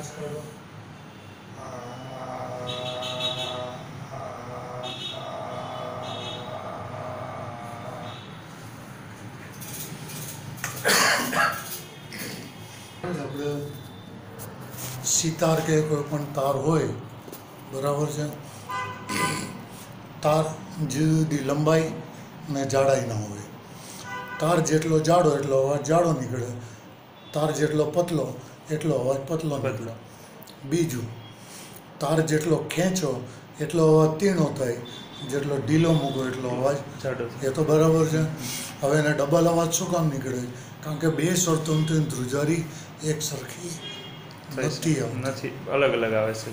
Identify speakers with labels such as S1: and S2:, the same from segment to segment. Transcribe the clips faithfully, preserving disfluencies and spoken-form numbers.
S1: અવાજ કરો. આપણે સિતાર કે કોઈ પણ તાર હોય, બરાબર છે, તાર જુદી જુદી લંબાઈ અને જાડાઈના હોય. તાર જેટલો જાડો એટલો અવાજ જાડો નીકળે, તાર જેટલો પતલો એટલો અવાજ પતલો નીકળે. બીજું, તાર જેટલો ખેંચો એટલો અવાજ તીણો થાય, જેટલો ઢીલો મૂકો એટલો અવાજ જાડો. એ તો બરાબર છે. હવે એને ડબલ અવાજ શું કામ નીકળે? કારણ કે બે સ્વરતંતુની ધ્રુજારી એક સરખી નથી
S2: નથી, અલગ અલગ આવે છે.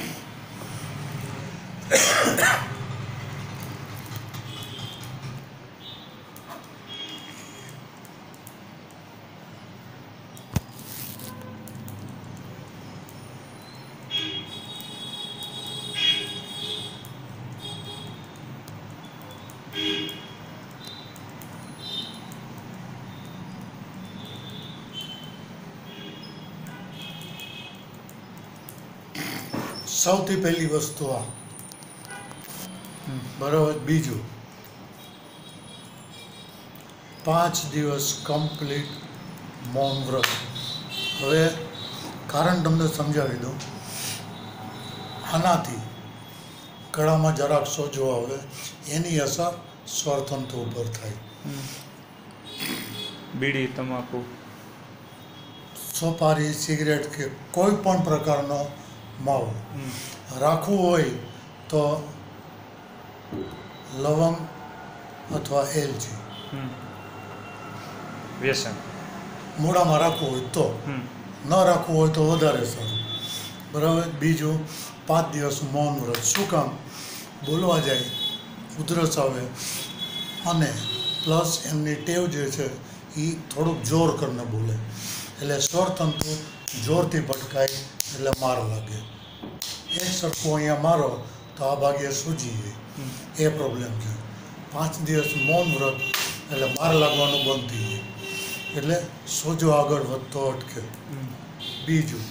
S1: સૌથી પહેલી વસ્તુ આ, બરાબર. બીજું, પાંચ દિવસ કમ્પ્લીટ મૌન વ્રત. હવે કારણ તમને સમજાવી દઉં. આનાથી ગળામાં જરાક સોજો આવે, એની અસર સ્વરતંતુ ઉપર થાય.
S2: બીડી, તમાકુ,
S1: સોપારી, સિગરેટ કે કોઈ પણ પ્રકારનો માવો રાખવું હોય તો લવંગ અથવા એલચી
S2: વ્યસન
S1: મોઢામાં રાખવું હોય તો, ન રાખવું હોય તો વધારે સારું, બરાબર. બીજું, પાંચ દિવસ મૌન વ્રત. શું કામ? બોલવા જાય, ઉધરસ આવે, અને પ્લસ એમની ટેવ જે છે એ થોડુંક જોર કરીને બોલે, એટલે સ્વરતંતુ જોરથી ભટકાય એટલે માર લાગે. એક સરખું અહીંયા મારો તો આ ભાગે સૂજી જાય, એ પ્રોબ્લેમ છે. પાંચ દિવસ મૌન વ્રત એટલે માર લાગવાનું બંધ થઈ જાય, એટલે સોજો આગળ વધતો અટકે. બીજું,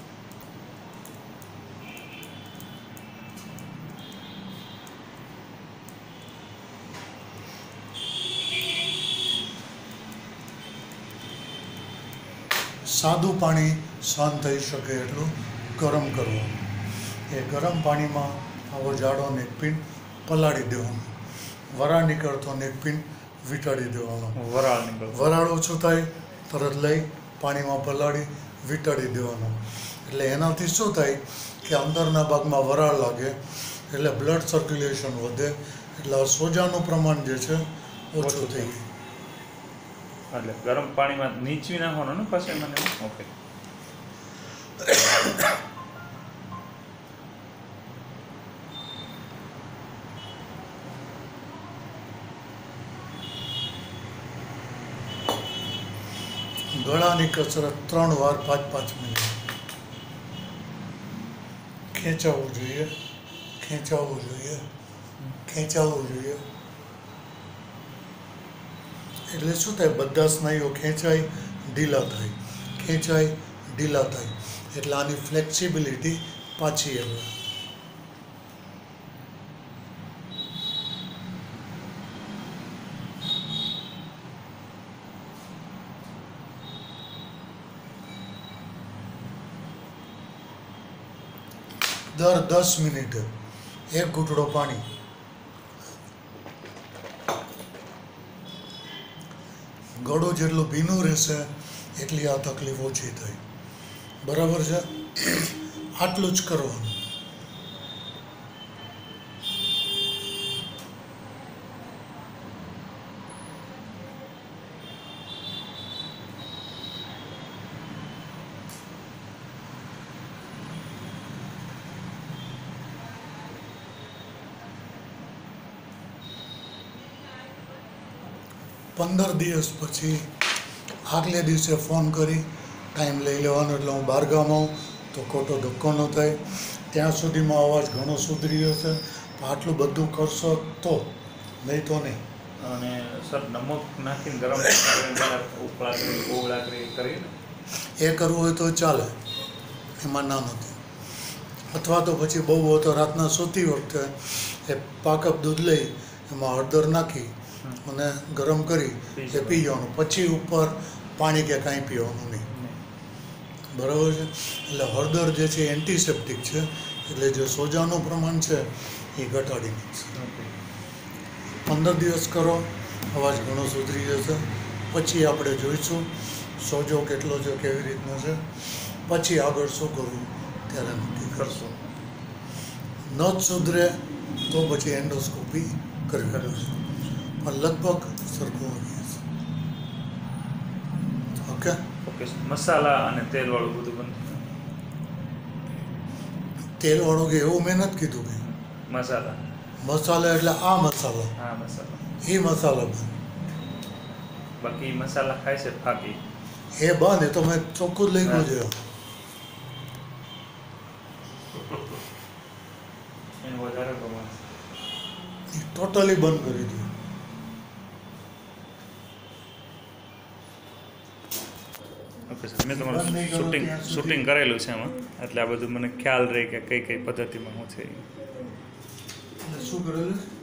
S1: સાદું પાણી સહન થઈ શકે એટલું ગરમ કરવાનું. એ ગરમ પાણીમાં આવો જાડો નેકપિન પલાળી દેવાનો, વરાળ નીકળતો નેકપિન વીંટાળી દેવાનો.
S2: વરાળ નીકળતો
S1: વરાળ ઓછું થાય તરત લઈ પાણીમાં પલાળી વીંટાળી દેવાનો. એટલે એનાથી શું થાય કે અંદરના ભાગમાં વરાળ લાગે એટલે બ્લડ સર્ક્યુલેશન વધે, એટલે સોજાનું પ્રમાણ જે છે ઓછું થઈ જાય.
S2: એટલે ગરમ પાણીમાં નીચવી નાખવાનું ને પછી મને. ઓકે.
S1: ગળાની કસરત ત્રણ વાર પાંચ પાંચ મિનિટ ખેંચાવવું જોઈએ, ખેંચાવવું જોઈએ, ખેંચાવવું જોઈએ. એટલે શું થાય? બધા સ્નાયુઓ ખેંચાય, ઢીલા થાય, ખેંચાય, ઢીલા થાય, એટલે આની ફ્લેક્સિબિલિટી પાછી આવે. દર દસ મિનિટે એક ઘૂંટડો પાણી. ગળું જેટલું ભીનું રહેશે એટલી આ તકલીફ ઓછી થાય, બરાબર છે. આટલું જ કરવાનું. પંદર દિવસ પછી આગલે દિવસે ફોન કરી ટાઈમ લઈ લેવાનો, એટલે હું બહારગામ આવું તો ખોટો ધક્કો ન થાય. ત્યાં સુધીમાં અવાજ ઘણો સુધરી જશે. આટલું બધું કરશો તો, નહીં તો નહીં.
S2: અને સર નમક નાખીને ગરમ કરીને ઉકળા કરી ઓગળા કરી કરીને
S1: એ કરવું હોય તો ચાલે, એમાં ના નથી. અથવા તો પછી બહુ હોય તો રાતના સૂતી વખતે એ પાકપ દૂધ લઈ એમાં હળદર નાખી અને ગરમ કરી એ પી જવાનું. પછી ઉપર પાણી કે કાંઈ પીવાનું નહીં. બરાબર છે. એટલે હળદર જે છે એન્ટિસેપ્ટિક છે, એટલે જે સોજાનું પ્રમાણ છે એ ઘટાડી નાખશે. પંદર દિવસ કરો, અવાજ ઘણો સુધરી જશે. પછી આપણે જોઈશું સોજો કેટલો છે, કેવી રીતનો છે, પછી આગળ શું કરવું ત્યારે નક્કી કરશું. ન જ સુધરે તો પછી એન્ડોસ્કોપી કરવી પડશે, પણ લગભગ સરખું આવી જશે. Okay
S2: okay. મસાલા અને તેલવાળું બધું બંધ.
S1: તેલવાળું કે એવું મેં નથી કીધું કે
S2: મસાલા
S1: મસાલા એટલે આ મસાલા
S2: હા મસાલા
S1: એ મસાલા બંધ.
S2: બાકી મસાલા ખાય છે ફાકી
S1: એ બંધ. એ તો મેં ચોખ્ખું જ લખ્યું છે.
S2: એને વધારે પ્રમાણ
S1: એ ટોટલી બંધ કરી દો.
S2: Okay sir. મેં તમારું
S1: બંધ નહીં કરો
S2: શૂટિંગ
S1: ત્યાં સુધી.
S2: શૂટિંગ કરેલું છે એમાં, એટલે આ બધું મને ખ્યાલ રહે કે કઈ કઈ પદ્ધતિમાં શું છે.
S1: એટલે શું કરેલું છે?